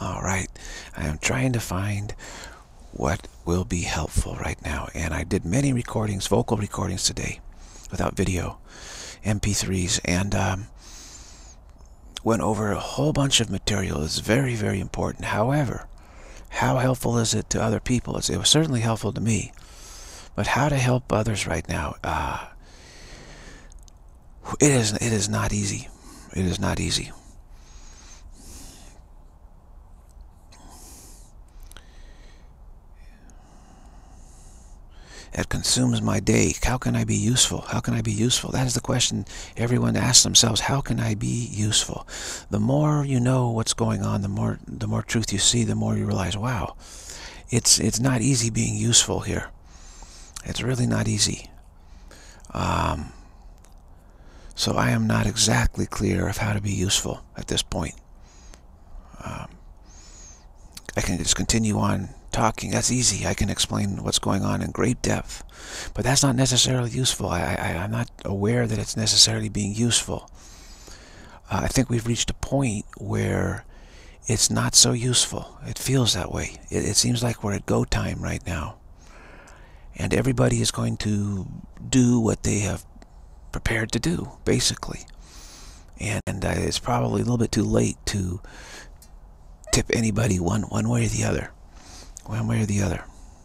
All right. I am trying to find what will be helpful right now. And I did many recordings, vocal recordings today, without video, MP3s, and went over a whole bunch of material. It's very, very important. However, how helpful is it to other people? It was certainly helpful to me. But how to help others right now? It is not easy. It is not easy. It consumes my day. How can I be useful? How can I be useful? That is the question everyone asks themselves. How can I be useful? The more you know what's going on, the more truth you see, the more you realize, wow, it's not easy being useful here. It's really not easy. So I am not exactly clear of how to be useful at this point. I can just continue on talking. That's easy. I can explain what's going on in great depth. But that's not necessarily useful. I'm not aware that it's necessarily being useful. I think we've reached a point where it's not so useful. It feels that way. It seems like we're at go time right now. And everybody is going to do what they have prepared to do, basically. And it's probably a little bit too late to tip anybody one way or the other. One way or the other.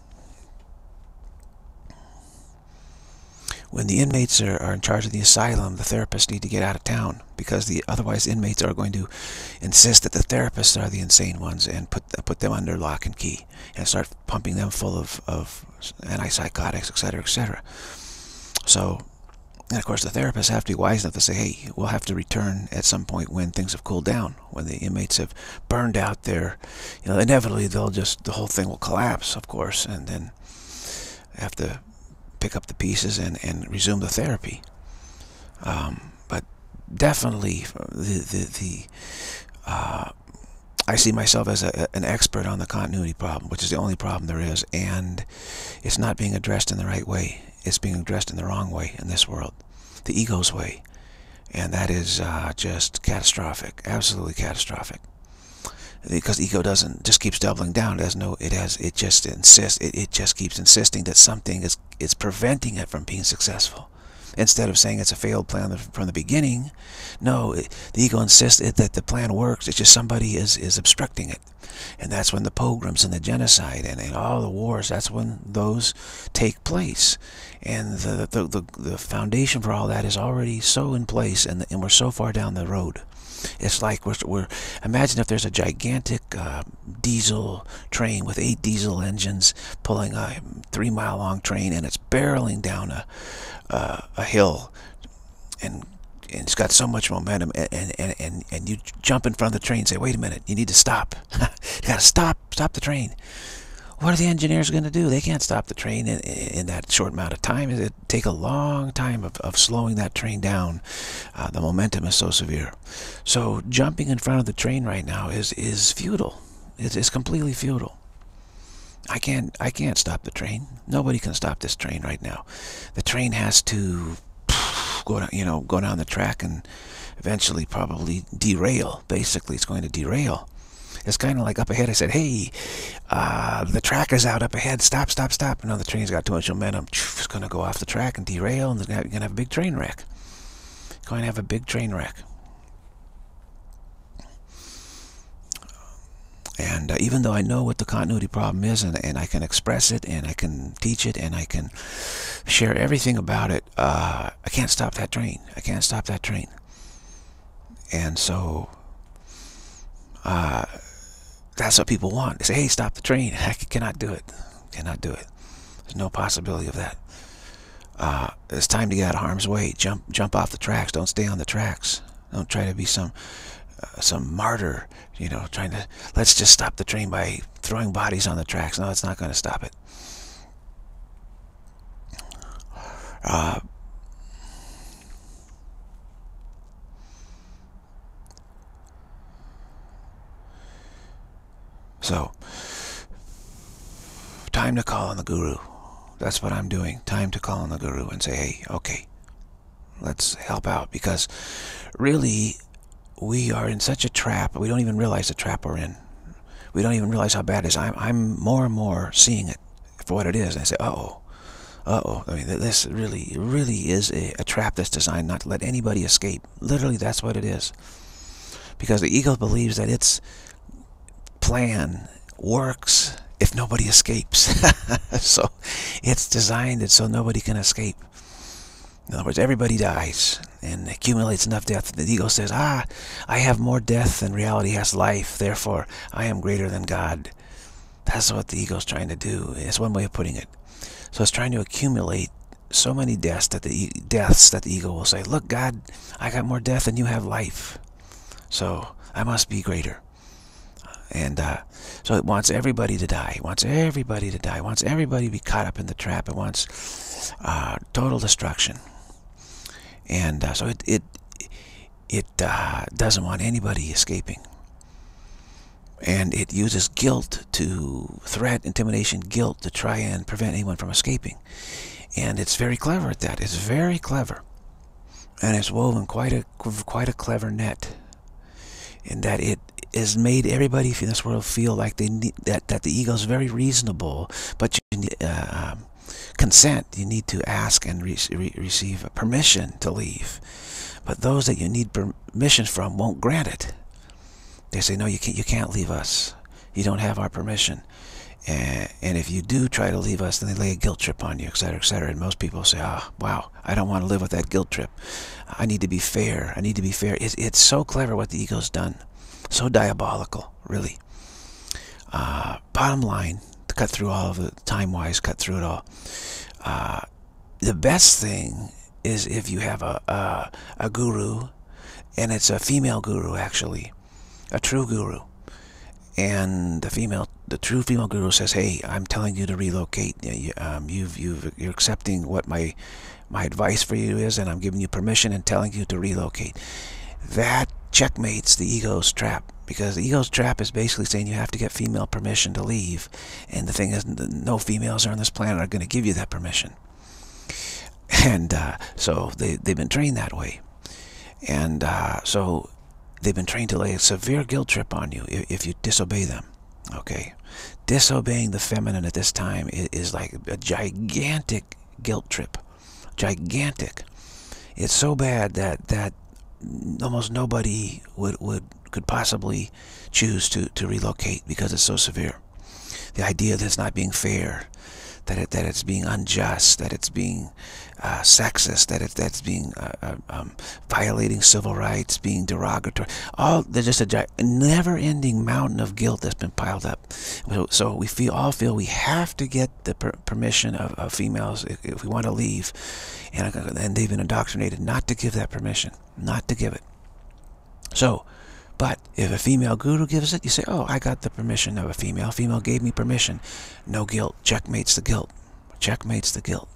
When the inmates are in charge of the asylum, the therapists need to get out of town, because otherwise inmates are going to insist that the therapists are the insane ones and put them under lock and key and start pumping them full of antipsychotics, etc., etc. So, and of course the therapists have to be wise enough to say, hey, we'll have to return at some point when things have cooled down, when the inmates have burned out their, inevitably the whole thing will collapse, of course, and then have to pick up the pieces and resume the therapy. But definitely I see myself as an expert on the continuity problem, which is the only problem there is, and it's not being addressed in the right way. It's being addressed in the wrong way in this world, the ego's way, and that is just catastrophic, absolutely catastrophic. Because ego just keeps doubling down. It just insists. It just keeps insisting that something is preventing it from being successful. Instead of saying it's a failed plan from the beginning, no, the ego insists that the plan works. It's just somebody is obstructing it. And that's when the pogroms and the genocide and all the wars, that's when those take place. And the foundation for all that is already so in place, and we're so far down the road. It's like imagine if there's a gigantic diesel train with 8 diesel engines pulling a 3-mile-long train, and it's barreling down a hill, and it's got so much momentum, and you jump in front of the train and say, wait a minute, you need to stop. You gotta stop the train. What are the engineers going to do? They can't stop the train in that short amount of time. It take a long time of slowing that train down. The momentum is so severe. So jumping in front of the train right now is futile. It's completely futile. I can't stop the train. Nobody can stop this train right now. The train has to go down the track and eventually probably derail. Basically, it's going to derail. It's kind of like up ahead. I said, hey, the track is out up ahead. Stop. The train's got too much momentum. It's going to go off the track and derail, and you're going to have a big train wreck. Going to have a big train wreck. And even though I know what the continuity problem is, and I can express it, and I can teach it, and I can share everything about it, I can't stop that train. I can't stop that train. And so that's what people want. They say, hey, stop the train. I cannot do it. Cannot do it. There's no possibility of that. It's time to get out of harm's way. Jump off the tracks. Don't stay on the tracks. Don't try to be some martyr, trying to, let's just stop the train by throwing bodies on the tracks. No, it's not going to stop it. So, time to call on the guru. That's what I'm doing. Time to call on the guru and say, hey, okay, let's help out. Because really, we are in such a trap, we don't even realize the trap we're in. We don't even realize how bad it is. I'm more and more seeing it for what it is. And I say, uh-oh. Uh-oh. I mean, this really is a trap that's designed not to let anybody escape. Literally, that's what it is. Because the ego believes that its plan works if nobody escapes. So it's designed it so nobody can escape. In other words, everybody dies and accumulates enough death. The ego says, I have more death than reality has life, therefore I am greater than God. That's what the ego's trying to do. It's one way of putting it. So it's trying to accumulate so many deaths that the ego will say, look, God, I got more death than you have life, so I must be greater. And so it wants everybody to die. It wants everybody to die. It wants everybody to be caught up in the trap. It wants total destruction. And so it doesn't want anybody escaping. And it uses guilt to threat, intimidation, guilt to try and prevent anyone from escaping. And it's very clever at that. It's very clever. And it's woven quite a clever net, in that it has made everybody in this world feel like they need that the ego is very reasonable, but you need consent. You need to ask and receive permission to leave. But those that you need permission from won't grant it. They say, no, you can't leave us. You don't have our permission. And if you do try to leave us, then they lay a guilt trip on you, etc., etc. And most people say, oh, wow, I don't want to live with that guilt trip. I need to be fair. I need to be fair. It's so clever what the ego's done. So diabolical, really. Bottom line, to cut through all of it, time-wise, cut through it all. The best thing is if you have a guru, and it's a female guru, actually. A true guru, and the true female guru says, hey, I'm telling you to relocate. You're accepting what my advice for you is, and I'm giving you permission and telling you to relocate. That checkmates the ego's trap, because the ego's trap is basically saying you have to get female permission to leave, and the thing is, no females on this planet are going to give you that permission. And so they've been trained that way, and so they've been trained to lay a severe guilt trip on you if you disobey them. Okay, disobeying the feminine at this time is like a gigantic guilt trip. Gigantic. It's so bad that almost nobody could possibly choose to relocate, because it's so severe. The idea that it's not being fair, that it's being unjust, that it's being sexist, that it's being violating civil rights, being derogatory. There's just a never-ending mountain of guilt that's been piled up. So we all feel we have to get the permission of females if we want to leave, and they've been indoctrinated not to give that permission, not to give it. So, but if a female guru gives it, you say, oh, I got the permission of a female. Female gave me permission. No guilt. Checkmates the guilt. Checkmates the guilt.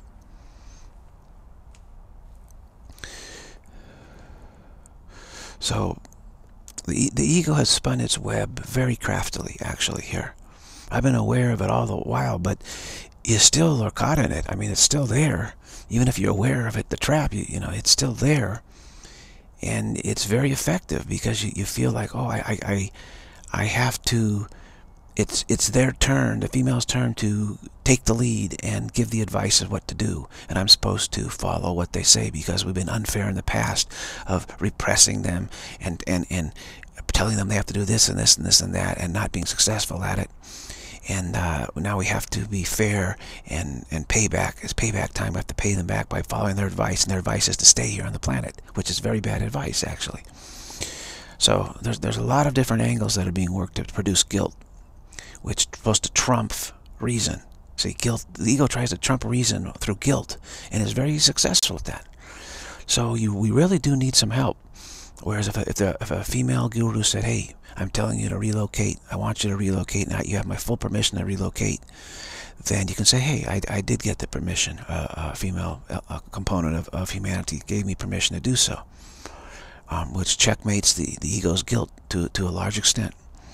So the ego has spun its web very craftily, actually, here. I've been aware of it all the while, but you still are caught in it. I mean, it's still there. Even if you're aware of it, the trap, you know, it's still there. And it's very effective, because you feel like, oh, I have to, it's their turn, the female's turn, to take the lead and give the advice of what to do. And I'm supposed to follow what they say, because we've been unfair in the past of repressing them and telling them they have to do this and this and this and that, and not being successful at it. And now we have to be fair and pay back. It's payback time. We have to pay them back by following their advice, and their advice is to stay here on the planet, which is very bad advice, actually. So there's a lot of different angles that are being worked to produce guilt, which is supposed to trump reason. See, guilt, the ego tries to trump reason through guilt, and is very successful at that. So we really do need some help. Whereas if a female guru said, hey, I'm telling you to relocate, I want you to relocate, now you have my full permission to relocate, then you can say, hey, I did get the permission. A female component of humanity gave me permission to do so, which checkmates the ego's guilt to a large extent.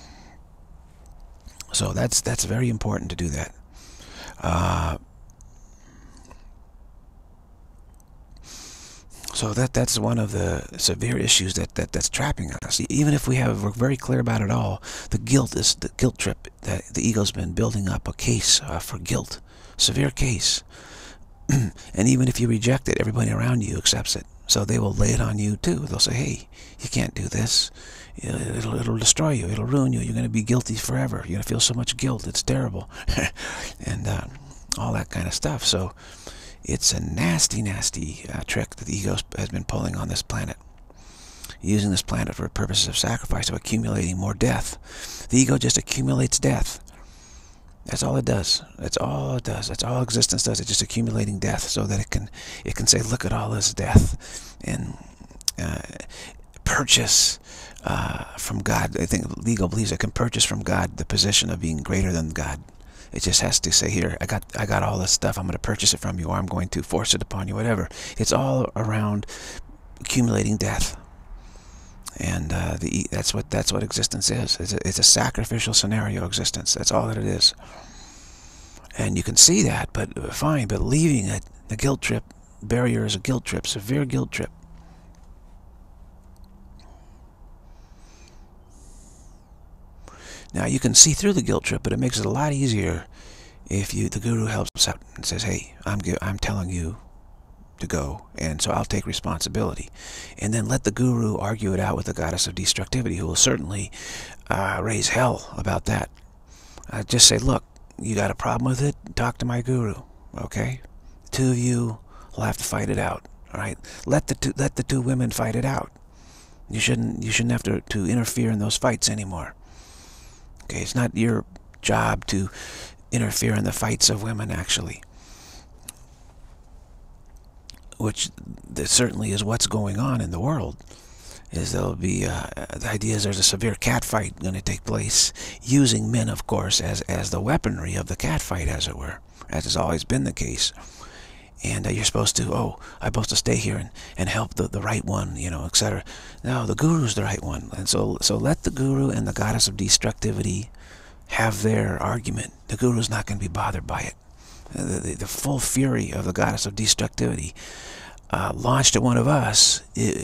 So that's very important to do that. So that's one of the severe issues that's trapping us. Even if we're very clear about it all, the guilt trip that the ego's been building up a case for guilt, severe case. And even if you reject it, everybody around you accepts it. So they will lay it on you too. They'll say, hey, you can't do this. It'll destroy you. It'll ruin you. You're going to be guilty forever. You're going to feel so much guilt. It's terrible. And all that kind of stuff. So it's a nasty, nasty trick that the ego has been pulling on this planet. Using this planet for purposes of sacrifice, of accumulating more death. The ego just accumulates death. That's all it does. That's all it does. That's all existence does. It's just accumulating death, so that it can say, look at all this death, and purchase from God. I think the ego believes it can purchase from God the position of being greater than God. It just has to say, here, I got all this stuff. I'm going to purchase it from you, or I'm going to force it upon you, whatever. It's all around accumulating death. And that's what existence is. It's a sacrificial scenario existence. That's all that it is. And you can see that, but fine. But leaving it, the guilt trip barrier is a guilt trip, severe guilt trip. Now you can see through the guilt trip, but it makes it a lot easier if the guru helps out and says, "Hey, I'm telling you to go, and so I'll take responsibility," and then let the guru argue it out with the goddess of destructivity, who will certainly raise hell about that. Just say, "Look, you got a problem with it? Talk to my guru, okay? The two of you will have to fight it out. All right? Let the two women fight it out. You shouldn't have to interfere in those fights anymore. Okay? It's not your job to interfere in the fights of women, actually." Which certainly is what's going on in the world. Is there'll be the idea is there's a severe cat fight going to take place, using men, of course, as the weaponry of the cat fight, as it were, as has always been the case. And you're supposed to, I'm supposed to stay here and help the right one, etc. No, the guru's the right one. And so let the guru and the goddess of destructivity have their argument. The guru's not going to be bothered by it. The full fury of the goddess of destructivity launched at one of us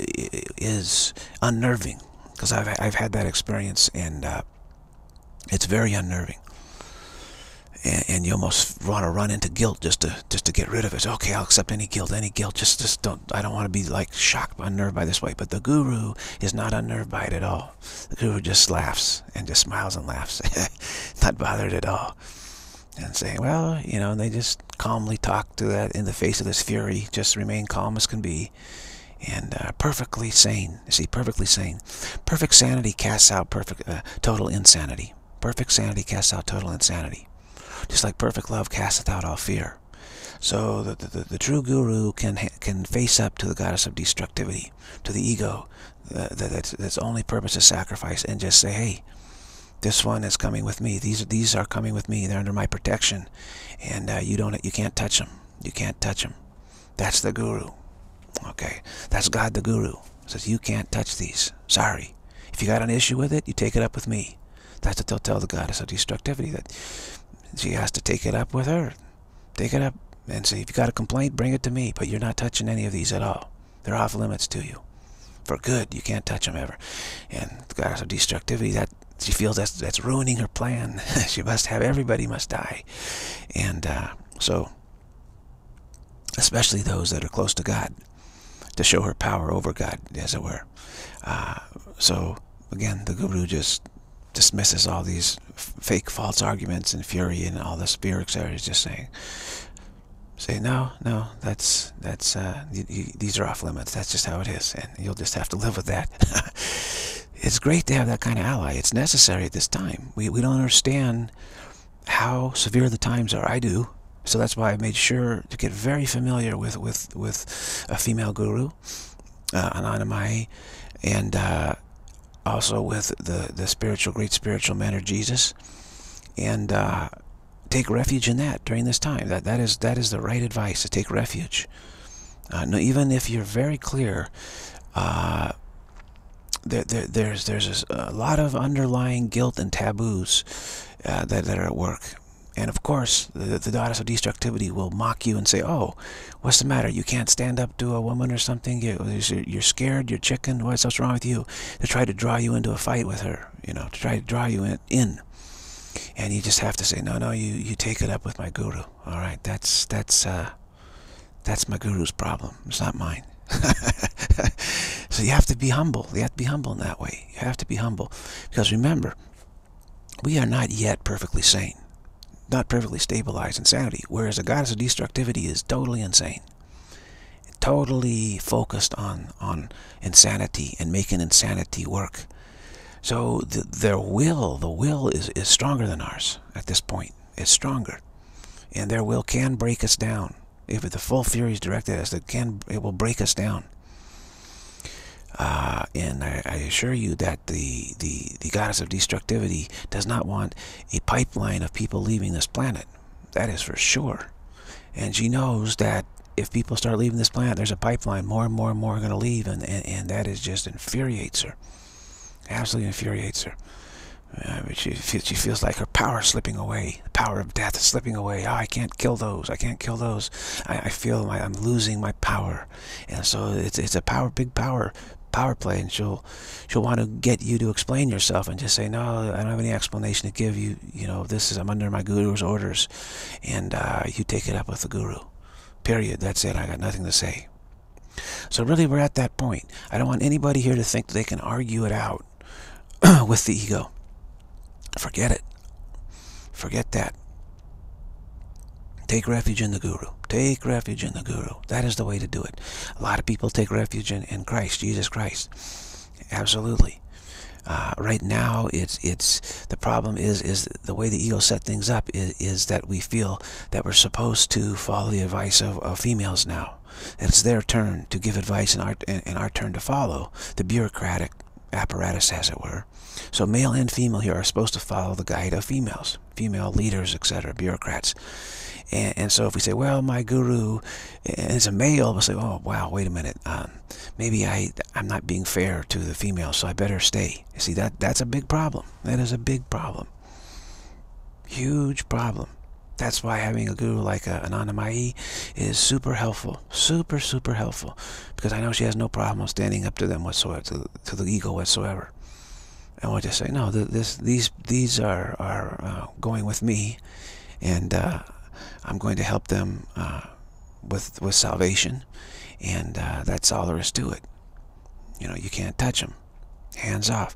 is unnerving, because I've had that experience, and it's very unnerving. And you almost want to run into guilt just to get rid of it. Okay, I'll accept any guilt. Just don't. I don't want to be like shocked, unnerved by this way. But the guru is not unnerved by it at all. The guru just laughs and just smiles and laughs, not bothered at all. And saying, well, and they just calmly talk to that in the face of this fury, just remain calm as can be, and perfectly sane. You see, perfectly sane. Perfect sanity casts out total insanity. Perfect sanity casts out total insanity. Just like perfect love casteth out all fear. So the true guru can face up to the goddess of destructivity, to the ego, that's only purpose is sacrifice, and just say, hey, this one is coming with me. These are coming with me. They're under my protection, and you can't touch them. You can't touch them. That's the guru. Okay, that's God, the guru. Says you can't touch these. Sorry. If you got an issue with it, you take it up with me. That's what they'll tell the goddess of destructivity, that she has to take it up with her. Take it up and say, if you got a complaint, bring it to me. But you're not touching any of these at all. They're off limits to you. For good, you can't touch them ever. And the goddess of destructivity, that she feels that's ruining her plan. Everybody must die. And so, especially those that are close to God, to show her power over God, as it were. So, again, the guru just dismisses all these fake, false arguments and fury and all this fear, etc. He's just say, no, these are off limits. That's just how it is, and you'll just have to live with that. It's great to have that kind of ally. It's necessary at this time. We don't understand how severe the times are. I do. So that's why I made sure to get very familiar with a female guru, Anandamai, and also with the great spiritual mentor Jesus, and take refuge in that during this time. That is the right advice, to take refuge. No, even if you're very clear, there's a lot of underlying guilt and taboos that are at work. And of course, the goddess of destructivity will mock you and say, oh, what's the matter? You can't stand up to a woman or something? You're scared, you're chicken, what's wrong with you? To try to draw you into a fight with her, to try to draw you in. And you just have to say, no, you take it up with my guru. All right, that's my guru's problem. It's not mine. So you have to be humble. You have to be humble in that way. You have to be humble. Because remember, we are not yet perfectly sane. Not perfectly stabilized insanity. Whereas the goddess of destructivity is totally insane. Totally focused on insanity and making insanity work. So the will is stronger than ours at this point. It's stronger. And their will can break us down. If the full fury is directed at us, it will break us down. And I assure you that the goddess of destructivity does not want a pipeline of people leaving this planet. That is for sure. And she knows that if people start leaving this planet, there's a pipeline. More and more and more are going to leave, and that is just infuriates her. Absolutely infuriates her. She feels like her power is slipping away. The power of death is slipping away. Oh, I can't kill those. I can't kill those. I feel I'm losing my power. And so it's a big power play, and she'll want to get you to explain yourself and just say, no, I don't have any explanation to give you. I'm under my guru's orders, and you take it up with the guru. Period. That's it. I got nothing to say. So really, we're at that point. I don't want anybody here to think that they can argue it out with the ego. Forget it. Forget that. Take refuge in the guru. Take refuge in the guru. That is the way to do it. A lot of people take refuge in Christ, Jesus Christ. Absolutely. Right now, it's the problem is the way the ego set things up is that we feel that we're supposed to follow the advice of females now. It's their turn to give advice and our turn to follow the bureaucratic apparatus, as it were. So male and female here are supposed to follow the guide of females, female leaders, etc., bureaucrats. And so if we say, well, my guru is a male, we'll say, oh, wow, wait a minute. Maybe I'm not being fair to the female, so I better stay. You see, that's a big problem. That is a big problem. Huge problem. That's why having a guru like Anandamayi is super helpful. Super, super helpful. Because I know she has no problem standing up to them whatsoever, to the ego whatsoever. And we'll just say, no, these are going with me, and I'm going to help them with salvation, and that's all there is to it. You can't touch them. Hands off.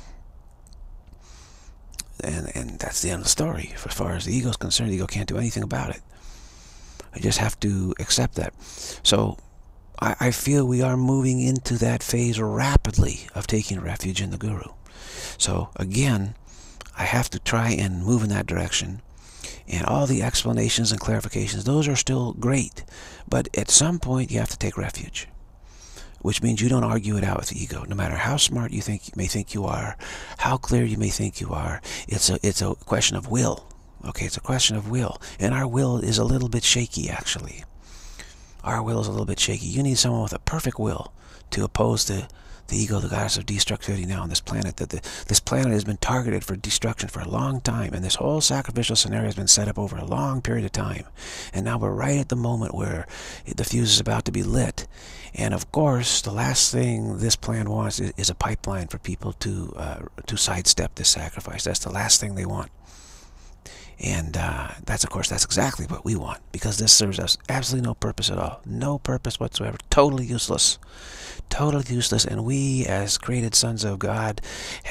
And that's the end of the story. As far as the ego is concerned, the ego can't do anything about it. I just have to accept that. So I feel we are moving into that phase rapidly of taking refuge in the guru. So again, I have to try and move in that direction. And all the explanations and clarifications, those are still great. But at some point, you have to take refuge. Which means you don't argue it out with the ego. No matter how smart you may think you are, how clear you may think you are, it's a question of will. Okay, it's a question of will. And our will is a little bit shaky, actually. Our will is a little bit shaky. You need someone with a perfect will to oppose the ego, the goddess of destructivity now on this planet. This planet has been targeted for destruction for a long time, and this whole sacrificial scenario has been set up over a long period of time. And now we're right at the moment where the fuse is about to be lit. And of course, the last thing this plan wants is a pipeline for people to sidestep this sacrifice. That's the last thing they want. And that's exactly what we want, because this serves us absolutely no purpose at all. No purpose whatsoever. Totally useless. Totally useless. And we, as created sons of God,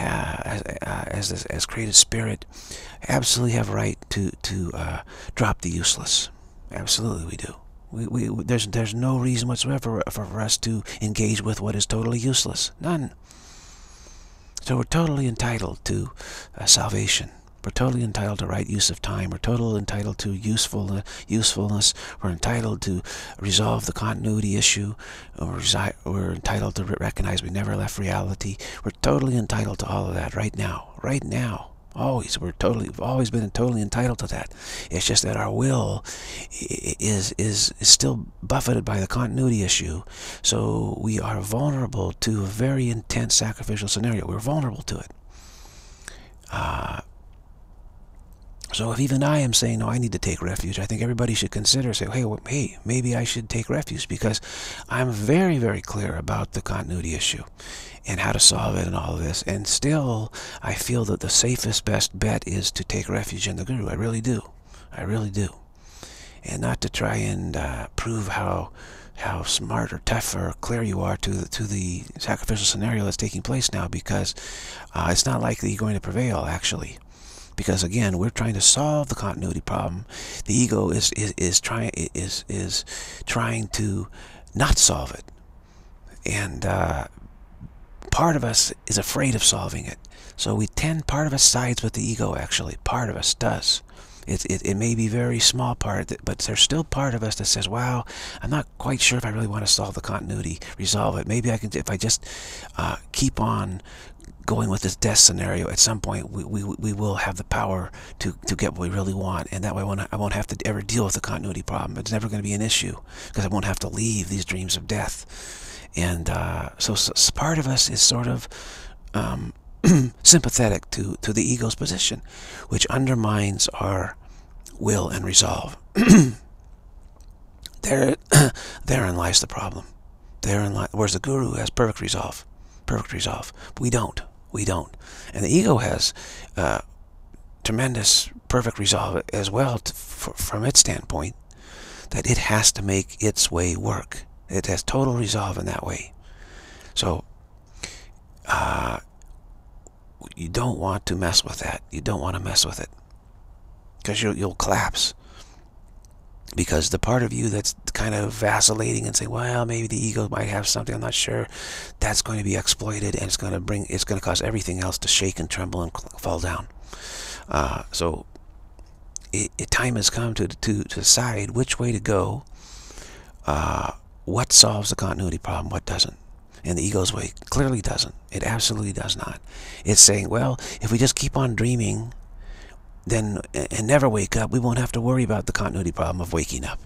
as created spirit, absolutely have right to drop the useless. Absolutely we do. There's no reason whatsoever for us to engage with what is totally useless. None. So we're totally entitled to salvation. We're totally entitled to right use of time. We're totally entitled to usefulness. We're entitled to resolve the continuity issue. We're entitled to recognize we never left reality. We're totally entitled to all of that right now. Right now. Always. We've always been totally entitled to that. It's just that our will is still buffeted by the continuity issue. So we are vulnerable to a very intense sacrificial scenario. We're vulnerable to it. So if even I am saying, no, I need to take refuge, I think everybody should consider, say, hey, hey, maybe I should take refuge, because I'm very, very clear about the continuity issue and how to solve it and all of this. And still, I feel that the safest, best bet is to take refuge in the Guru. I really do. I really do. And not to try and prove how smart or tough or clear you are to the sacrificial scenario that's taking place now, because it's not likely you're going to prevail, actually. Because again, we're trying to solve the continuity problem. The ego is trying to not solve it, and part of us is afraid of solving it. So part of us sides with the ego. Actually, part of us does. It may be a very small part, but there's still part of us that says, wow, I'm not quite sure if I really want to solve the continuity, resolve it. Maybe I can, if I just keep on going with this death scenario, at some point we will have the power to get what we really want, and that way I won't have to ever deal with the continuity problem. It's never going to be an issue, because I won't have to leave these dreams of death. And so part of us is sort of sympathetic to the ego's position, which undermines our will and resolve. Therein lies the problem. Whereas the Guru has perfect resolve. Perfect resolve. We don't. And the ego has tremendous perfect resolve as well, from its standpoint, that it has to make its way work. It has total resolve in that way. So you don't want to mess with that. You don't want to mess with it, because you'll collapse. Because the part of you that's kind of vacillating and saying, well, maybe the ego might have something, I'm not sure, that's going to be exploited, and it's going to cause everything else to shake and tremble and fall down. So time has come to decide which way to go. What solves the continuity problem, what doesn't. And the ego's way clearly doesn't. It absolutely does not. It's saying, well, if we just keep on dreaming and never wake up, we won't have to worry about the continuity problem of waking up.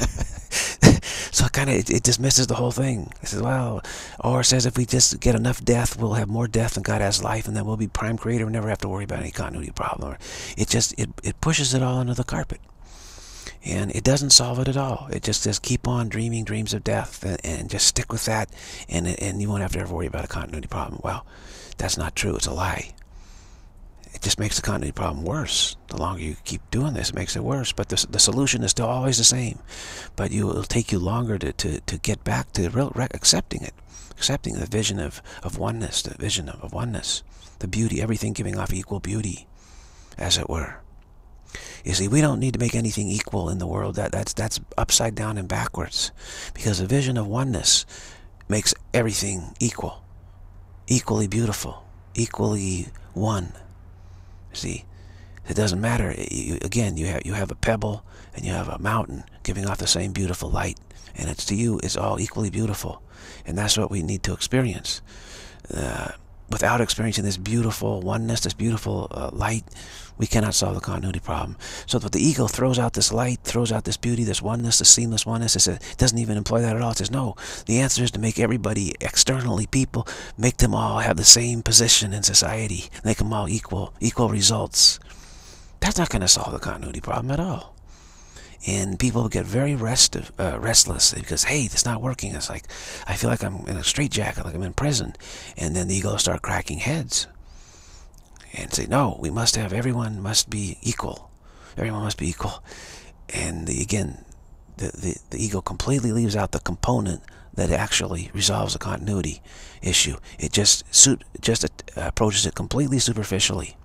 So it dismisses the whole thing. It says, well, or it says if we just get enough death, we'll have more death than God has life, and then we'll be prime creator and never have to worry about any continuity problem. It pushes it all under the carpet. And it doesn't solve it at all. It just says keep on dreaming dreams of death, and just stick with that, and you won't have to ever worry about a continuity problem. Well, that's not true. It's a lie. It just makes the continuity problem worse. The longer you keep doing this, it makes it worse. But the solution is still always the same. But it'll take you longer to get back to accepting it. Accepting the vision of oneness, the vision of oneness. The beauty, everything giving off equal beauty, as it were. You see, we don't need to make anything equal in the world. That's upside down and backwards. Because the vision of oneness makes everything equal. Equally beautiful. Equally one. See, it doesn't matter. Again, you have a pebble and you have a mountain giving off the same beautiful light, and it's to you, it's all equally beautiful, and that's what we need to experience. Without experiencing this beautiful oneness, this beautiful light, we cannot solve the continuity problem. So that the ego throws out this light, throws out this beauty, this oneness, this seamless oneness. It doesn't even employ that at all. It says, no, the answer is to make everybody externally, people, make them all have the same position in society, make them all equal results. That's not going to solve the continuity problem at all. And people get very restless because, hey, it's not working. It's like, I feel like I'm in a straitjacket, like I'm in prison. And then the ego start cracking heads and say, no, everyone must be equal. Everyone must be equal. And again, the ego completely leaves out the component that actually resolves the continuity issue. It just approaches it completely superficially,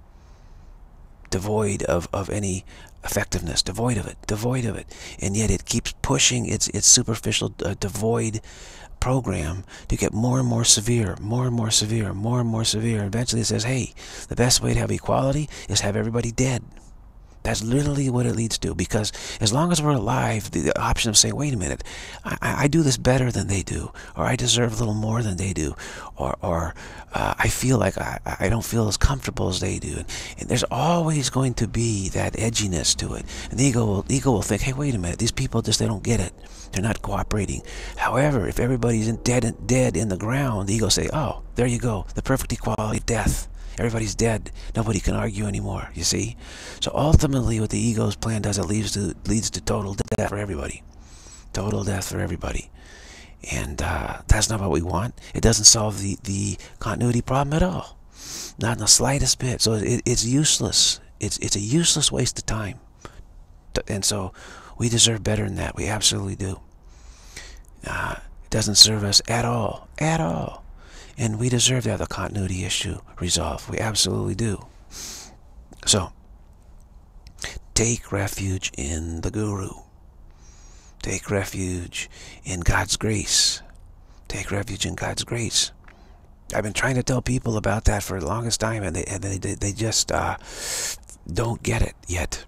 devoid of any effectiveness, devoid of it, and yet it keeps pushing its superficial, devoid program to get more and more severe, more and more severe, more and more severe. Eventually it says, hey, the best way to have equality is have everybody dead. That's literally what it leads to, because as long as we're alive, the option of saying, wait a minute, I do this better than they do, or I deserve a little more than they do, or I feel like I don't feel as comfortable as they do. And there's always going to be that edginess to it. And the ego will think, hey, wait a minute, these people they don't get it. They're not cooperating. However, if everybody's dead in the ground, the ego will say, oh, there you go, the perfect equality of death. Everybody's dead. Nobody can argue anymore, you see? So ultimately what the ego's plan does, it leads to total death for everybody. Total death for everybody. And that's not what we want. It doesn't solve the continuity problem at all. Not in the slightest bit. So it's useless. It's a useless waste of time. And so we deserve better than that. We absolutely do. It doesn't serve us at all. At all. And we deserve to have the continuity issue resolved. We absolutely do. So, take refuge in the Guru. Take refuge in God's grace. Take refuge in God's grace. I've been trying to tell people about that for the longest time, and they just don't get it yet.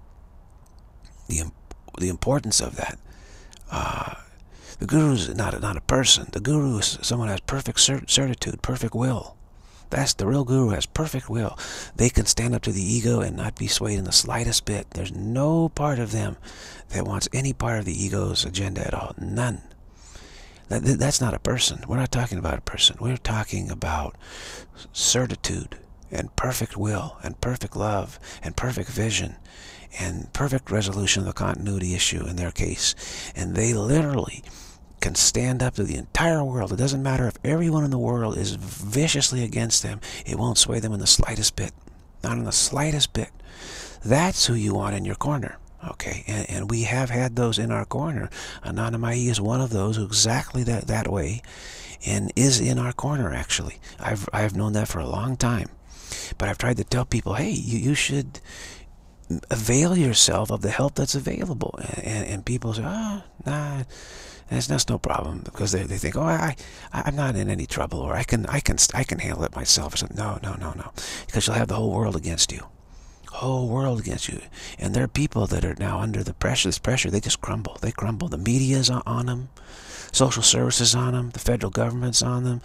The importance of that. The Guru is not a person. The Guru is someone who has perfect certitude, perfect will. That's the real Guru, has perfect will. They can stand up to the ego and not be swayed in the slightest bit. There's no part of them that wants any part of the ego's agenda at all. None. That's not a person. We're not talking about a person. We're talking about certitude and perfect will and perfect love and perfect vision and perfect resolution of the continuity issue in their case. And they literally can stand up to the entire world. It doesn't matter if everyone in the world is viciously against them. It won't sway them in the slightest bit. Not in the slightest bit. That's who you want in your corner. Okay, and we have had those in our corner. Anandamayi is one of those who exactly that way, and is in our corner, actually. I've known that for a long time. But I've tried to tell people, hey, you should avail yourself of the help that's available. And people say, oh, nah, that's no problem, because they think, oh, I'm not in any trouble, or I can handle it myself. Or something. No, because you'll have the whole world against you. Whole world against you. And there are people that are now under this pressure, they just crumble. They crumble. The media's on them, social services on them, the federal government's on them,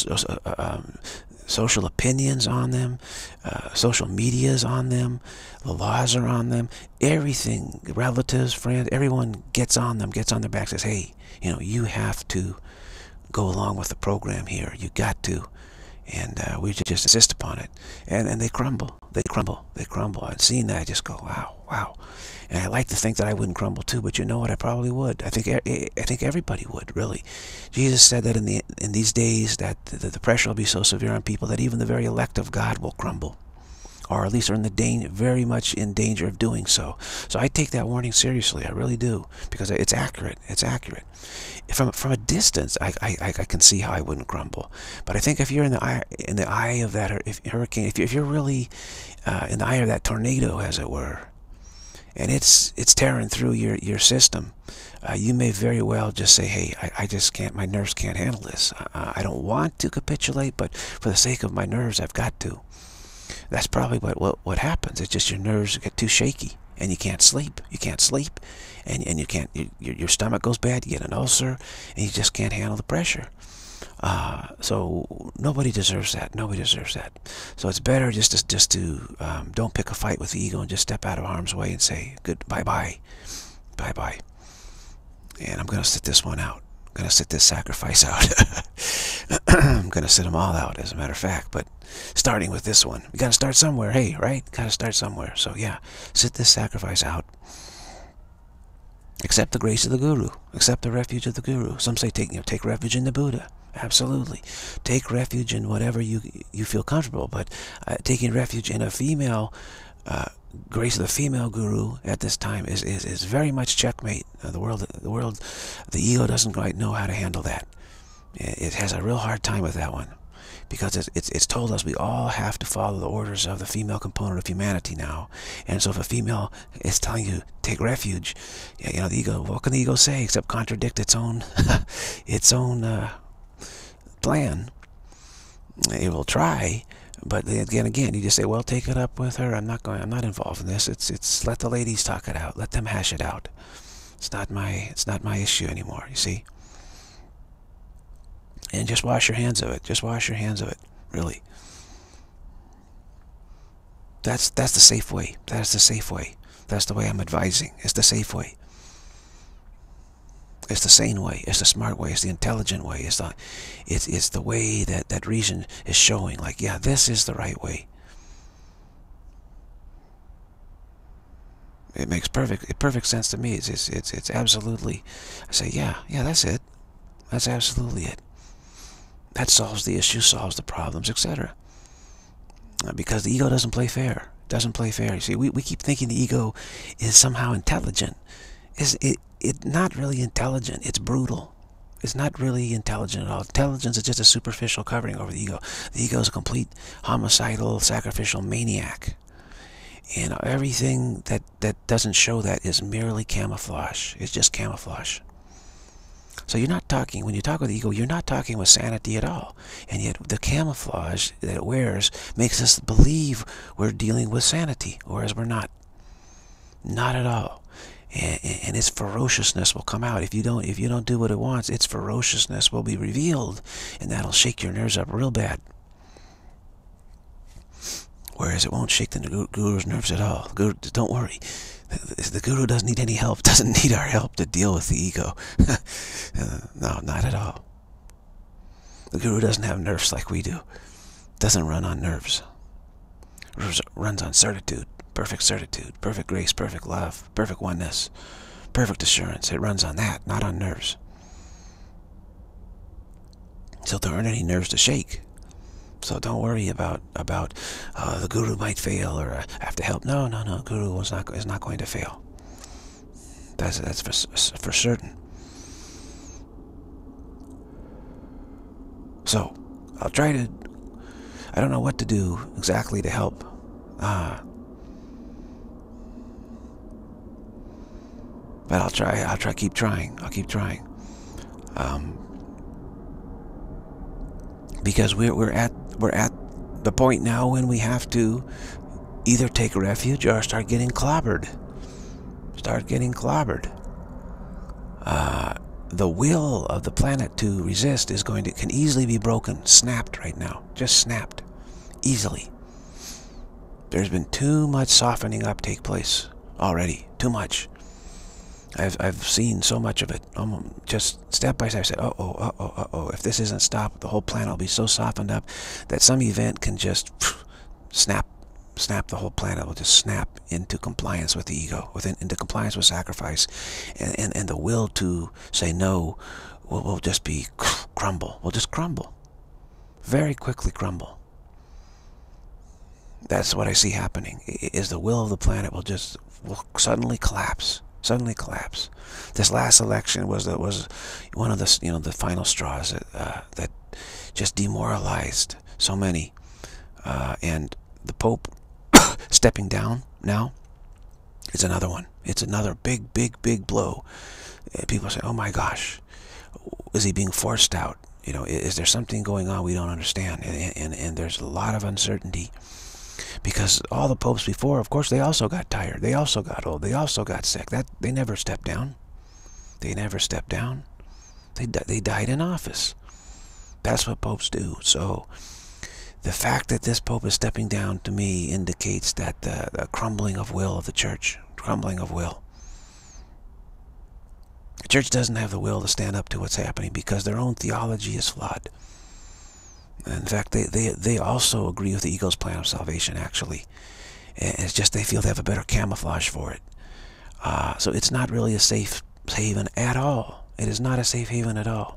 social opinions on them, social media's on them, the laws are on them, everything, relatives, friends, everyone gets on them, gets on their back, says, hey, you have to go along with the program here. You got to. And we just insist upon it. And they crumble. They crumble. They crumble. And seeing that, I just go, wow. And I like to think that I wouldn't crumble too, but you know what? I probably would. I think everybody would, really. Jesus said that in these days that the pressure will be so severe on people that even the very elect of God will crumble. Or at least are very much in danger of doing so. So I take that warning seriously. I really do, because it's accurate. It's accurate. From a distance, I can see how I wouldn't crumble. But I think if you're in the eye of that hurricane, if you're really in the eye of that tornado, as it were, and it's tearing through your system, you may very well just say, hey, I just can't. My nerves can't handle this. I don't want to capitulate, but for the sake of my nerves, I've got to. That's probably what happens. It's just your nerves get too shaky, and you can't sleep. You can't sleep, and you can't. Your stomach goes bad. You get an ulcer, and you just can't handle the pressure. So nobody deserves that. Nobody deserves that. So it's better just to don't pick a fight with the ego and just step out of harm's way and say bye. And I'm gonna sit this one out. I'm gonna sit this sacrifice out. I'm gonna sit them all out, as a matter of fact. But starting with this one, we gotta start somewhere. Hey, right? Gotta start somewhere. So yeah, sit this sacrifice out. Accept the grace of the Guru. Accept the refuge of the Guru. Some say take refuge in the Buddha. Absolutely. Take refuge in whatever you feel comfortable. But taking refuge in a female grace of the female Guru at this time is very much checkmate. The ego doesn't quite know how to handle that. It has a real hard time with that one, because it's told us we all have to follow the orders of the female component of humanity now. And so if a female is telling you take refuge, the ego, what can the ego say except contradict its own plan? It will try, but again, you just say, well, take it up with her. I'm not involved in this. It's let the ladies talk it out. Let them hash it out. It's not my issue anymore. You see. And just wash your hands of it. Just wash your hands of it. Really. That's the safe way. That's the safe way. That's the way I'm advising. It's the safe way. It's the sane way. It's the smart way. It's the intelligent way. It's the way that reason is showing. Like, yeah, this is the right way. It makes perfect sense to me. It's absolutely. I say, yeah, that's it. That's absolutely it. That solves the issue, solves the problems, etc. Because the ego doesn't play fair. Doesn't play fair. You see, we keep thinking the ego is somehow intelligent. It's not really intelligent. It's brutal. It's not really intelligent at all. Intelligence is just a superficial covering over the ego. The ego is a complete homicidal, sacrificial maniac. And everything that doesn't show that is merely camouflage. It's just camouflage. So you're not talking, when you talk with the ego, you're not talking with sanity at all. And yet the camouflage that it wears makes us believe we're dealing with sanity, whereas we're not. Not at all. And its ferociousness will come out. If you don't do what it wants, its ferociousness will be revealed, and that'll shake your nerves up real bad. Whereas it won't shake the guru's nerves at all. The guru, don't worry. The guru doesn't need any help, doesn't need our help to deal with the ego. No, not at all. The guru doesn't have nerves like we do. Doesn't run on nerves. Runs on certitude, perfect grace, perfect love, perfect oneness, perfect assurance. It runs on that, not on nerves. So there aren't any nerves to shake. So don't worry about the guru might fail or I have to help. No, guru is not going to fail. That's for certain. So I'll try to. I don't know what to do exactly to help. But I'll try. Keep trying. I'll keep trying. Because we're at the point now when we have to either take refuge or start getting clobbered. The will of the planet to resist can easily be broken, snapped right now, just snapped, easily. There's been too much softening up take place already, too much. I've seen so much of it. Just step by step, I said, uh-oh. If this isn't stopped, the whole planet will be so softened up that some event can just snap the whole planet. Will just snap into compliance with the ego, into compliance with sacrifice, and the will to say no will just be crumble. Will just crumble, very quickly crumble. That's what I see happening. Is the will of the planet will suddenly collapse. This last election was one of the final straws that just demoralized so many, and the Pope stepping down now is another one. It's another big blow. People say, "Oh my gosh, is he being forced out? Is there something going on we don't understand?" And there's a lot of uncertainty. Because all the popes before, of course, they also got tired. They also got old. They also got sick. They never stepped down. They died in office. That's what popes do. So the fact that this pope is stepping down, to me, indicates that the crumbling of will of the church. Crumbling of will. The church doesn't have the will to stand up to what's happening because their own theology is flawed. In fact, they also agree with the ego's plan of salvation, actually. It's just they feel they have a better camouflage for it. So it's not really a safe haven at all. It is not a safe haven at all.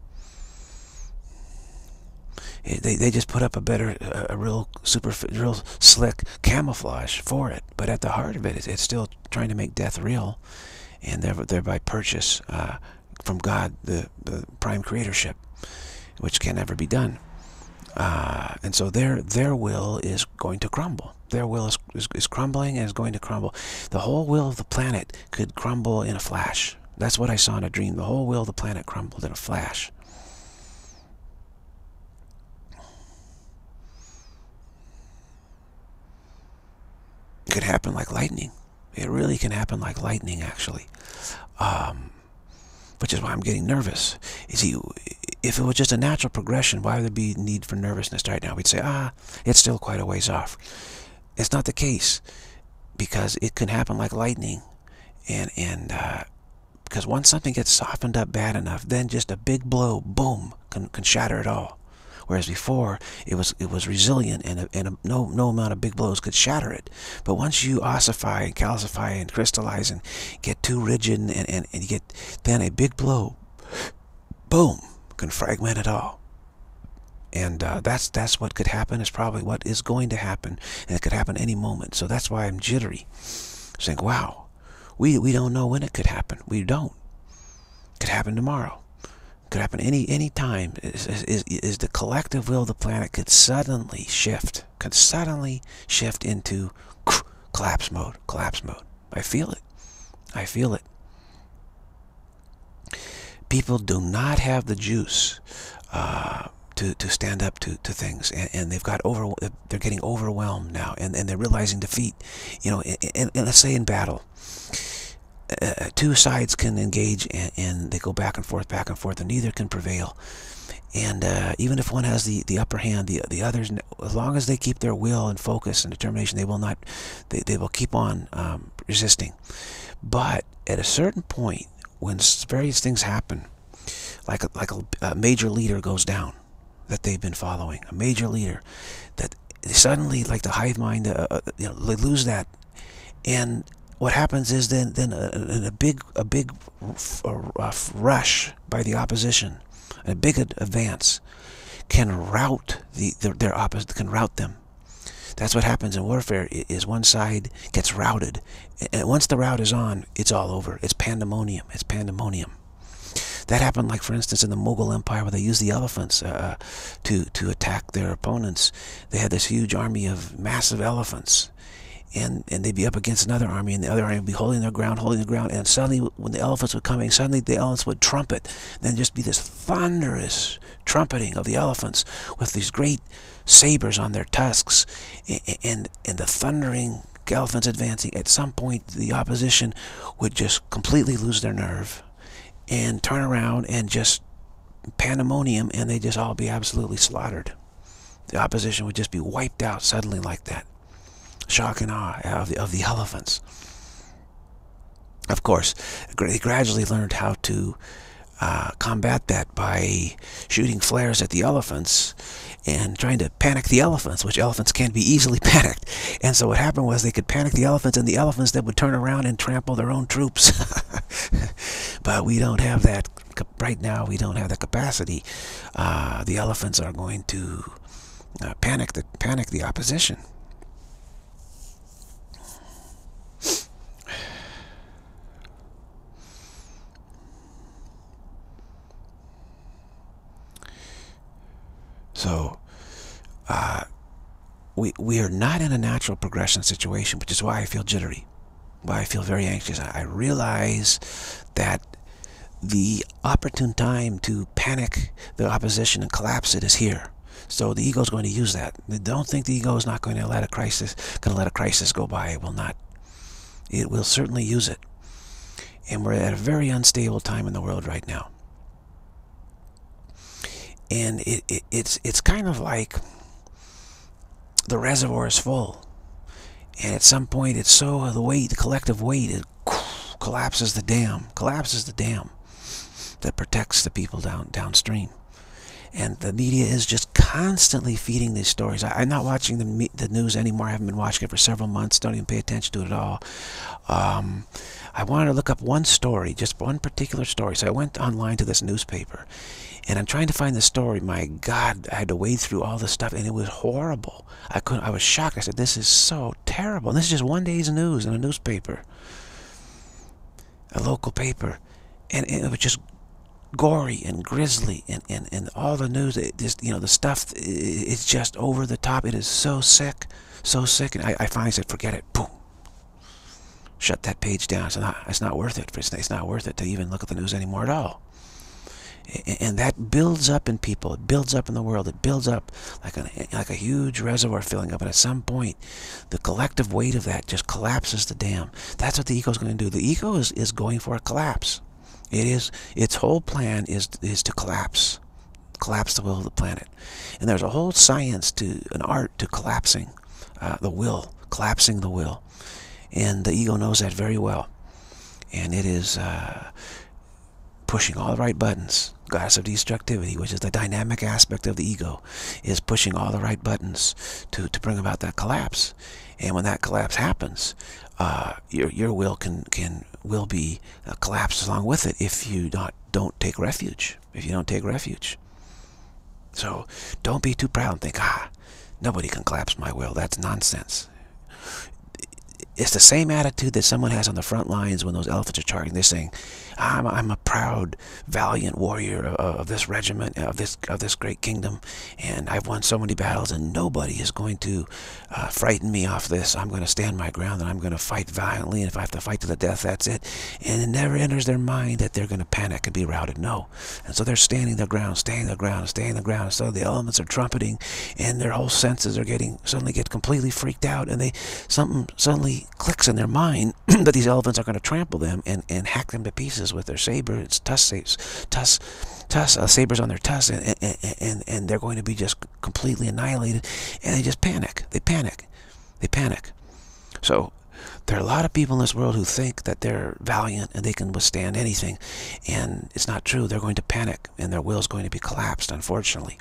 They just put up a real slick camouflage for it. But at the heart of it, it's still trying to make death real, and thereby purchase from God the prime creatorship, which can never be done. And so their will is going to crumble. Their will is crumbling and is going to crumble. The whole will of the planet could crumble in a flash. That's what I saw in a dream. The whole will of the planet crumbled in a flash. It could happen like lightning. It really can happen like lightning, actually. Which is why I'm getting nervous. You see, if it was just a natural progression, why would there be need for nervousness right now? We'd say, it's still quite a ways off. It's not the case, because it can happen like lightning, and Because once something gets softened up bad enough, then just a big blow, boom, can shatter it all. Whereas before, it was resilient, and no amount of big blows could shatter it. But once you ossify and calcify and crystallize and get too rigid, and you get, then a big blow, boom, can fragment it all. And that's what could happen. It's probably what is going to happen, and it could happen any moment. So that's why I'm jittery, saying, wow, we don't know when it could happen. We don't. It could happen tomorrow. Could happen any time. Is the collective will of the planet could suddenly shift into collapse mode. I feel it. People do not have the juice to stand up to things, and they're getting overwhelmed now, and they're realizing defeat. And let's say in battle, two sides can engage, and they go back and forth, and neither can prevail. And even if one has the upper hand, the others, as long as they keep their will and focus and determination, they will not. They will keep on resisting. But at a certain point, when various things happen, like a major leader goes down that they've been following, a major leader that suddenly, like the hive mind, they lose that. And what happens is then a big rush by the opposition, a big advance, can rout their opposite, can rout them. That's what happens in warfare. Is one side gets routed, and once the rout is on, it's all over. It's pandemonium. That happened, like for instance, in the Mughal Empire, where they used the elephants to attack their opponents. They had this huge army of massive elephants. And they'd be up against another army, and the other army would be holding their ground, and suddenly, when the elephants were coming, suddenly the elephants would trumpet. Then just be this thunderous trumpeting of the elephants with these great sabers on their tusks, and the thundering elephants advancing. At some point, the opposition would just completely lose their nerve and turn around and just pandemonium, and they'd just all be absolutely slaughtered. The opposition would just be wiped out suddenly like that. Shock and awe of the elephants. Of course, they gradually learned how to combat that by shooting flares at the elephants and trying to panic the elephants, which elephants can be easily panicked. And so what happened was they could panic the elephants, and the elephants that would turn around and trample their own troops. But we don't have that right now. We don't have the capacity. The elephants are going to panic the opposition. So we are not in a natural progression situation, which is why I feel jittery, why I feel very anxious. I realize that the opportune time to panic the opposition and collapse it is here. So the ego is going to use that. Don't think the ego is not going to let a crisis go by. It will not. It will certainly use it. And we're at a very unstable time in the world right now. And it's kind of like the reservoir is full, and at some point it's so the collective weight, it collapses the dam that protects the people downstream. And the media is just constantly feeding these stories. I'm not watching the news anymore. I haven't been watching it for several months. Don't even pay attention to it at all. I wanted to look up one story, just one particular story. So I went online to this newspaper, and I'm trying to find the story. My God, I had to wade through all this stuff, and it was horrible. I was shocked. I said, this is so terrible. And this is just one day's news in a newspaper, a local paper. And it was just gory and grisly, and all the news, the stuff, it's just over the top. It is so sick. And I finally said, forget it. Boom. Shut that page down. It's not worth it. It's not worth it to even look at the news anymore at all. And that builds up in people. It builds up in the world. It builds up like a huge reservoir filling up. And at some point, the collective weight of that just collapses the dam. That's what the ego is going to do. The ego is going for a collapse. Its whole plan is to collapse the will of the planet. And there's a whole science, an art to collapsing the will, collapsing the will. And the ego knows that very well. And it is pushing all the right buttons. Goddess of destructivity, which is the dynamic aspect of the ego, is pushing all the right buttons to bring about that collapse. And when that collapse happens, your will will be collapsed along with it if you don't take refuge. If you don't take refuge. So don't be too proud and think, nobody can collapse my will. That's nonsense. It's the same attitude that someone has on the front lines when those elephants are charging. They're saying, I'm a proud, valiant warrior of this regiment, of this great kingdom, and I've won so many battles, and nobody is going to frighten me off this. I'm going to stand my ground, and I'm going to fight valiantly, and if I have to fight to the death, that's it. And it never enters their mind that they're going to panic and be routed. No. And so they're standing their ground, staying their ground, staying their ground. So the elements are trumpeting, and their whole senses are suddenly get completely freaked out, and something suddenly clicks in their mind that these elephants are going to trample them and hack them to pieces with their sabers, sabers on their tusks, and they're going to be just completely annihilated, and they just panic. They panic. So there are a lot of people in this world who think that they're valiant and they can withstand anything, and it's not true. They're going to panic, and their will is going to be collapsed, unfortunately.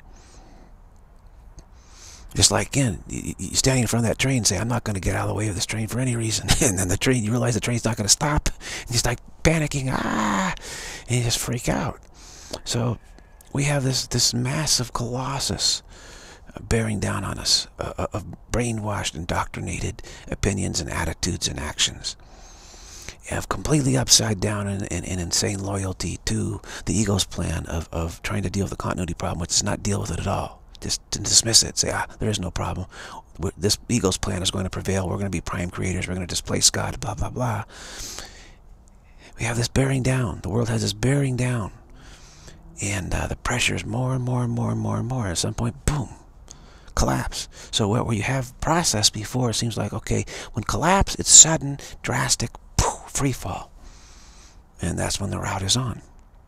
Just like, again, you standing in front of that train and say, I'm not going to get out of the way of this train for any reason. And then you realize the train's not going to stop. And you start panicking, and you just freak out. So we have this massive colossus bearing down on us of brainwashed, indoctrinated opinions and attitudes and actions. Of completely upside down and insane loyalty to the ego's plan of trying to deal with the continuity problem, which does not deal with it at all. Just to dismiss it, say, there is no problem. This ego's plan is going to prevail. We're going to be prime creators. We're going to displace God, blah, blah, blah. We have this bearing down. The world has this bearing down. And the pressure is more and more and more and more and more. At some point, boom, collapse. So where you have process before, it seems like, okay, when collapse, it's sudden, drastic, poof, free fall. And that's when the route is on.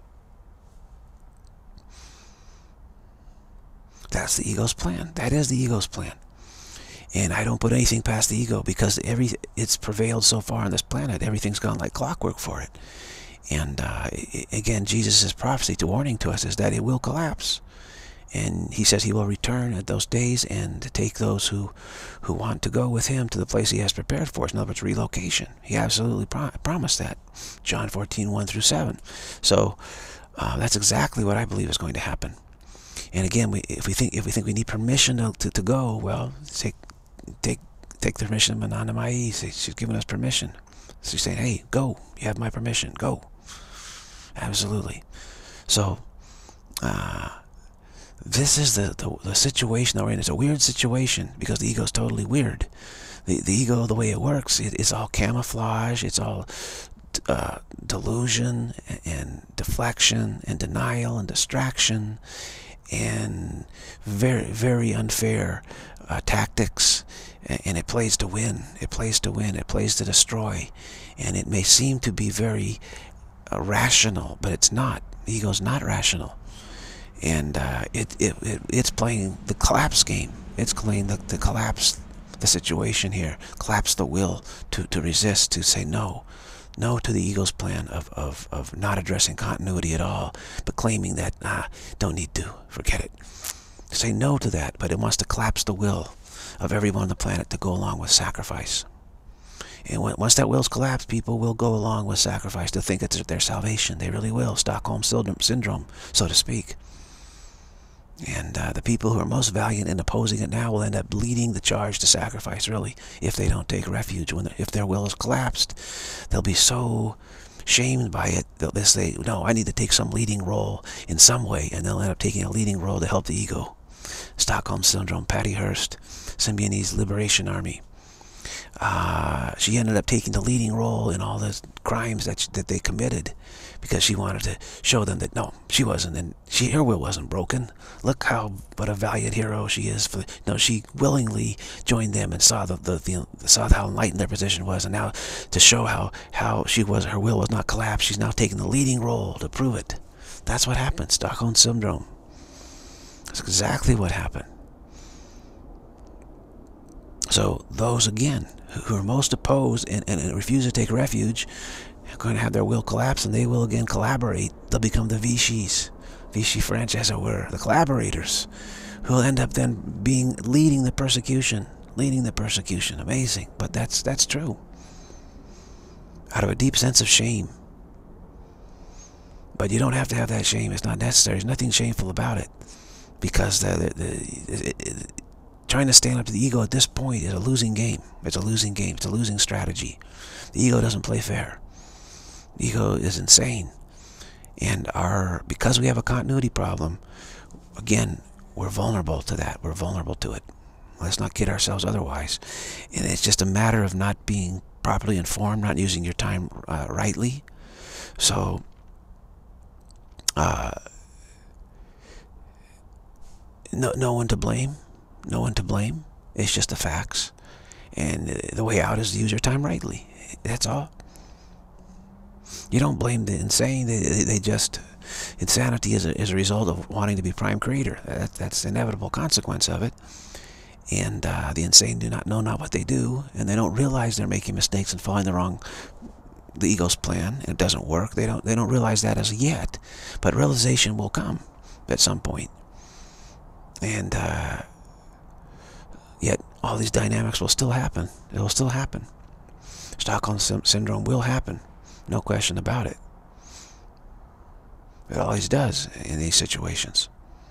That's the ego's plan. That is the ego's plan. And I don't put anything past the ego because it's prevailed so far on this planet. Everything's gone like clockwork for it. And again, Jesus' prophecy to warning to us is that it will collapse. And he says he will return at those days and to take those who want to go with him to the place he has prepared for us. In other words, relocation. He absolutely promised that. John 14:1-7. So that's exactly what I believe is going to happen. And again, if we think we need permission to go, well, take the permission of Manana Mai. She's given us permission. She's saying, hey, go. You have my permission. Go. Absolutely. So this is the situation that we're in. It's a weird situation because the ego is totally weird. The ego, the way it works, it's all camouflage. It's all delusion and deflection and denial and distraction. And very, very unfair tactics, and it plays to win. It plays to win. It plays to destroy, and it may seem to be very rational, but it's not. The ego's not rational, and it's playing the collapse game. It's playing the collapse, the situation here, collapse the will to resist, to say no. No to the ego's plan of not addressing continuity at all, but claiming that, don't need to, forget it. Say no to that, but it wants to collapse the will of everyone on the planet to go along with sacrifice. And once that will's collapsed, people will go along with sacrifice to think it's their salvation. They really will. Stockholm syndrome, so to speak. And the people who are most valiant in opposing it now will end up leading the charge to sacrifice, really, if they don't take refuge. If their will is collapsed, they'll be so shamed by it, they'll say, no, I need to take some leading role in some way, and they'll end up taking a leading role to help the ego. Stockholm Syndrome, Patty Hearst, Symbionese Liberation Army. She ended up taking the leading role in all the crimes that they committed because she wanted to show them that no, she wasn't, and her will wasn't broken. Look what a valiant hero she is. She willingly joined them and saw saw how enlightened their position was, and now to show how her will was not collapsed, she's now taking the leading role to prove it. That's what happened. Stockholm Syndrome. That's exactly what happened. So those, again, who are most opposed and refuse to take refuge are going to have their will collapse, and they will again collaborate. They'll become the Vichy French, as it were, the collaborators, who will end up then leading the persecution. Amazing, but that's true. Out of a deep sense of shame. But you don't have to have that shame. It's not necessary. There's nothing shameful about it, because trying to stand up to the ego at this point is a losing game. It's a losing game. It's a losing strategy. The ego doesn't play fair. The ego is insane. And because we have a continuity problem, again, we're vulnerable to that. We're vulnerable to it. Let's not kid ourselves otherwise. And it's just a matter of not being properly informed, not using your time rightly. So, no one to blame. No one to blame. It's just the facts. And the way out is to use your time rightly. That's all. You don't blame the insane. They just... Insanity is a result of wanting to be prime creator. That's the inevitable consequence of it. And the insane do not know what they do, and they don't realize they're making mistakes and following the ego's plan, and it doesn't work. They don't realize that as yet, but realization will come at some point. And yet all these dynamics will still happen. It will still happen. Stockholm Syndrome will happen, no question about it. It always does in these situations.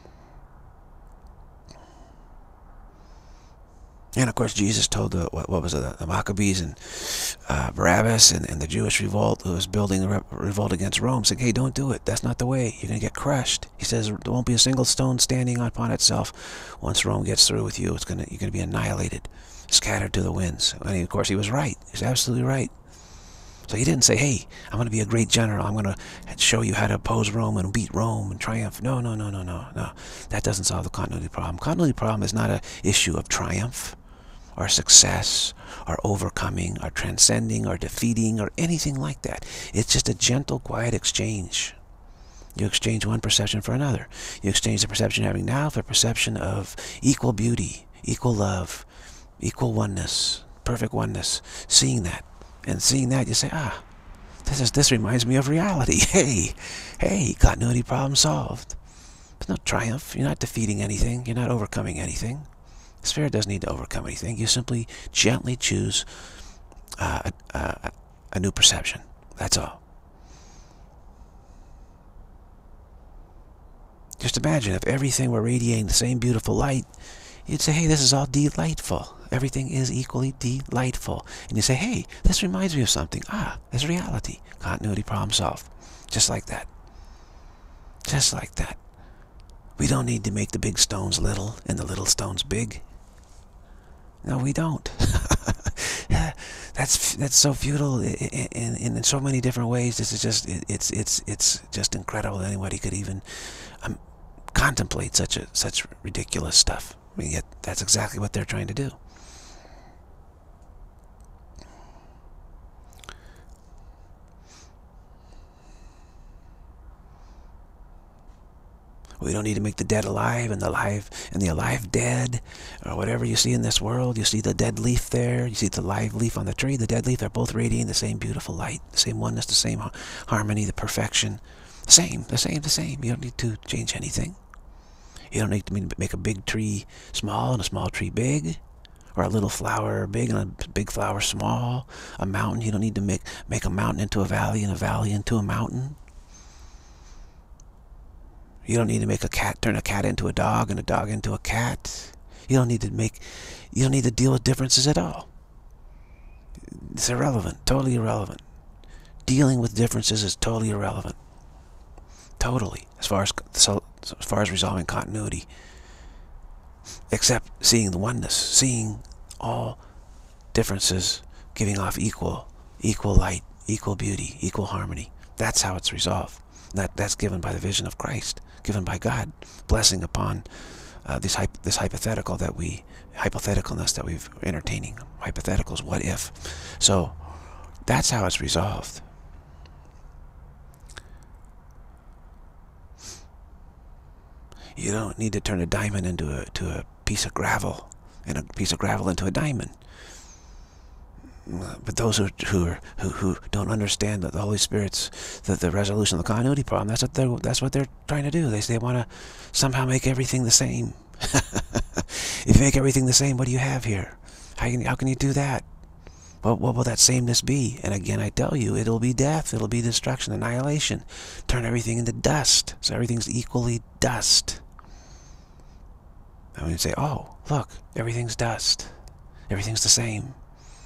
And of course, Jesus told the Maccabees and Barabbas and the Jewish revolt, who was building the revolt against Rome, saying, "Hey, don't do it. That's not the way. You're going to get crushed." He says there won't be a single stone standing upon itself once Rome gets through with you. You're going to be annihilated, scattered to the winds. And of course, he was right. He's absolutely right. So he didn't say, "Hey, I'm going to be a great general. I'm going to show you how to oppose Rome and beat Rome and triumph." No. That doesn't solve the continuity problem. Continuity problem is not an issue of triumph, or success, or overcoming, or transcending, or defeating, or anything like that. It's just a gentle, quiet exchange. You exchange one perception for another. You exchange the perception you're having now for a perception of equal beauty, equal love, equal oneness, perfect oneness. Seeing that. And seeing that, you say, this reminds me of reality. Hey, continuity problem solved. There's no triumph. You're not defeating anything. You're not overcoming anything. The sphere doesn't need to overcome anything. You simply gently choose a new perception. That's all. Just imagine if everything were radiating the same beautiful light, you'd say, "Hey, this is all delightful. Everything is equally delightful." And you say, "Hey, this reminds me of something." It's reality. Continuity problem solved. Just like that. Just like that. We don't need to make the big stones little and the little stones big. No, we don't. That's so futile in so many different ways. This is just it's just incredible that anybody could even contemplate such ridiculous stuff. I mean, yet that's exactly what they're trying to do. We don't need to make the dead alive and the alive dead, or whatever you see in this world. You see the dead leaf there, you see the live leaf on the tree, the dead leaf, they're both radiating the same beautiful light, the same oneness, the same harmony, the perfection. The same. You don't need to change anything. You don't need to make a big tree small and a small tree big, or a little flower big and a big flower small. A mountain, you don't need to make a mountain into a valley and a valley into a mountain. You don't need to turn a cat into a dog and a dog into a cat. You don't need to deal with differences at all. It's irrelevant, totally irrelevant. Dealing with differences is totally irrelevant. Totally, as far as resolving continuity. Except seeing the oneness, seeing all differences giving off equal light, equal beauty, equal harmony. That's how it's resolved. That's given by the vision of Christ, given by God, blessing upon this hypotheticalness that we've entertaining. Hypotheticals, what if? So that's how it's resolved. You don't need to turn a diamond into a piece of gravel. and a piece of gravel into a diamond. But those who don't understand that the Holy Spirit's the resolution of the continuity problem, that's what they're trying to do. They want to somehow make everything the same. If you make everything the same, what do you have here? How can you do that? What will that sameness be? And again, I tell you, it'll be death. It'll be destruction, annihilation. Turn everything into dust, so everything's equally dust. And when you say, oh, look, everything's dust. Everything's the same.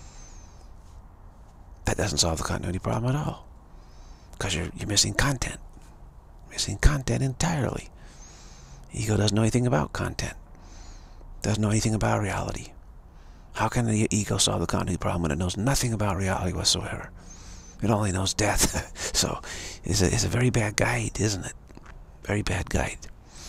That doesn't solve the continuity problem at all. Because you're missing content. Missing content entirely. Ego doesn't know anything about content. Doesn't know anything about reality. How can the ego solve the continuity problem when it knows nothing about reality whatsoever? It only knows death. So it's a very bad guide, isn't it? Very bad guide.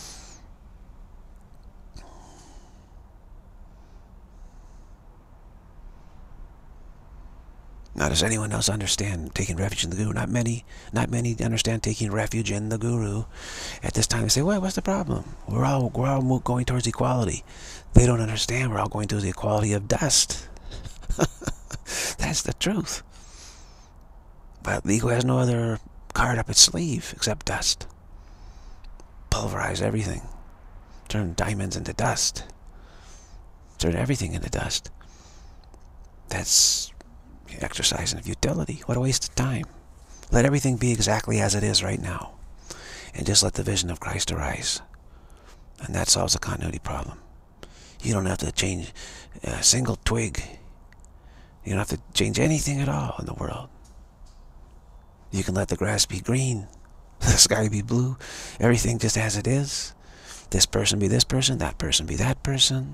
Now, does anyone else understand taking refuge in the Guru? Not many understand taking refuge in the Guru. At this time, they say, "Well, what's the problem? We're all going towards equality." They don't understand. We're all going towards the equality of dust. That's the truth. But the ego has no other card up its sleeve except dust. Pulverize everything. Turn diamonds into dust. Turn everything into dust. That's exercise in futility. What a waste of time. Let everything be exactly as it is right now. And just let the vision of Christ arise. And that solves the continuity problem. You don't have to change a single twig. You don't have to change anything at all in the world. You can let the grass be green, the sky be blue, everything just as it is. This person be this person, that person be that person.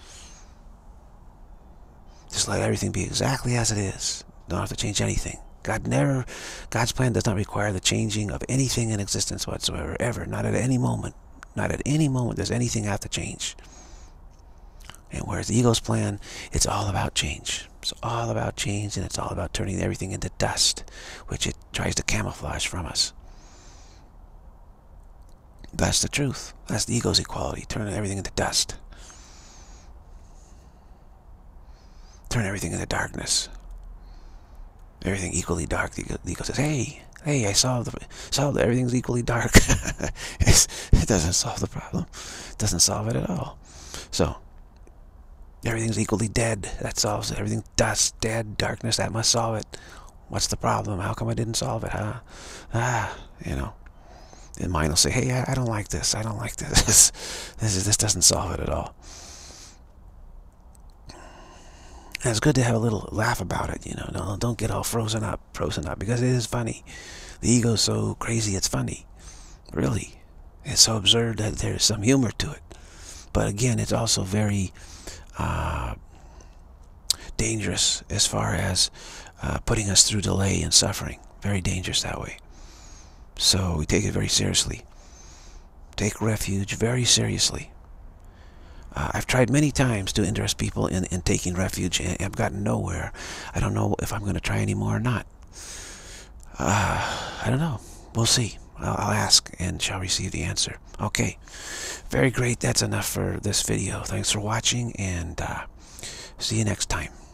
Just let everything be exactly as it is. Don't have to change anything. God's plan does not require the changing of anything in existence whatsoever, ever, not at any moment. Not at any moment does anything have to change. And whereas the ego's plan, it's all about change. It's all about change, and it's all about turning everything into dust, which it tries to camouflage from us. That's the truth. That's the ego's equality, turning everything into dust. Turn everything into darkness. Everything equally dark. The ego says, hey, I solved everything's equally dark. It doesn't solve the problem. It doesn't solve it at all. So, everything's equally dead. That solves it. Everything's dust, dead, darkness. That must solve it. What's the problem? How come I didn't solve it, huh? You know. And mind will say, hey, I don't like this. I don't like this. This doesn't solve it at all. And it's good to have a little laugh about it, you know. Don't get all frozen up, because it is funny. The ego's so crazy, it's funny. Really. It's so absurd that there's some humor to it. But again, it's also very dangerous as far as putting us through delay and suffering. Very dangerous that way. So we take it very seriously. Take refuge very seriously. I've tried many times to interest people in taking refuge, and I've gotten nowhere. I don't know if I'm going to try anymore or not. I don't know. We'll see. I'll ask and shall receive the answer. Okay. Very great. That's enough for this video. Thanks for watching, and see you next time.